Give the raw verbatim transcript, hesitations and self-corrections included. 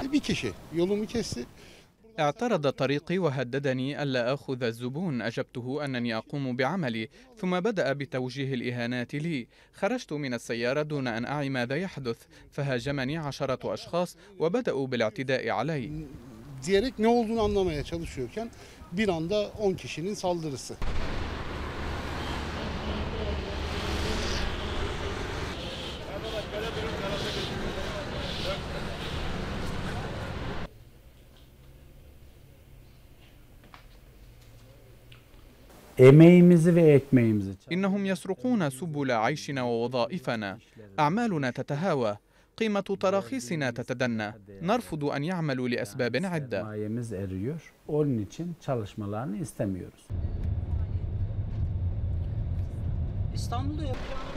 Bir kişi yolumu kesti. اعترض طريقي وهددني ألا آخذ الزبون. أجبته أنني أقوم بعملي، ثم بدأ بتوجيه الإهانات لي. خرجت من السيارة دون أن أعي ماذا يحدث، فهاجمني عشرة أشخاص وبدأوا بالاعتداء علي. Diyerek ne olduğunu anlamaya çalışıyorken bir anda on kişinin saldırısı. Emeğimizi ve ekmeğimizi إنهم يسرقون سبل عيشنا ووظائفنا. أعمالنا تتهاوى، قيمة تراخيصنا تتدنى. نرفض أن يعملوا لأسباب عدة. sermayemiz eriyor. Onun için çalışmalarını istemiyoruz. İstanbul'da yapacağım.